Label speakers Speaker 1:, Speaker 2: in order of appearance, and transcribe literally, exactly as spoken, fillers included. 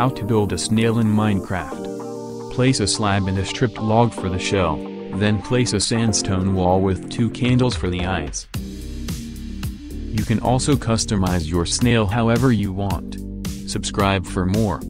Speaker 1: How to build a snail in Minecraft. Place a slab and a stripped log for the shell, then place a sandstone wall with two candles for the eyes. You can also customize your snail however you want. Subscribe for more.